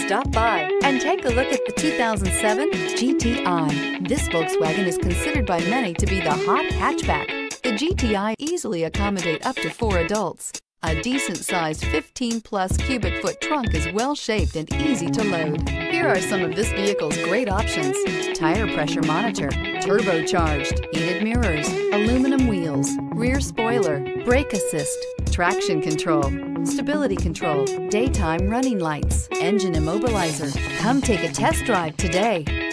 Stop by and take a look at the 2007 GTI. This Volkswagen is considered by many to be the hot hatchback. The GTI easily accommodate up to 4 adults. A decent-sized 15-plus cubic foot trunk is well-shaped and easy to load. Here are some of this vehicle's great options: tire pressure monitor, turbocharged, heated mirrors, aluminum wheels, rear spoiler, brake assist, traction control, stability control, daytime running lights, engine immobilizer. Come take a test drive today.